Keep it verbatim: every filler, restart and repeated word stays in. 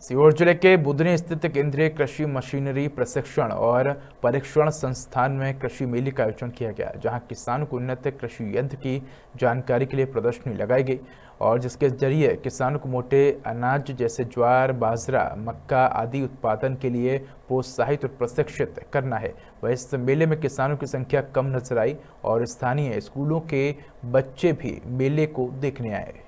सीहोर जिले के बुधनी स्थित केंद्रीय कृषि मशीनरी प्रशिक्षण और परीक्षण संस्थान में कृषि मेले का आयोजन किया गया, जहां किसानों को उन्नत कृषि यंत्र की जानकारी के लिए प्रदर्शनी लगाई गई और जिसके जरिए किसानों को मोटे अनाज जैसे ज्वार, बाजरा, मक्का आदि उत्पादन के लिए प्रोत्साहित और प्रशिक्षित करना है। वह इस मेले में किसानों की संख्या कम नजर आई और स्थानीय स्कूलों के बच्चे भी मेले को देखने आए।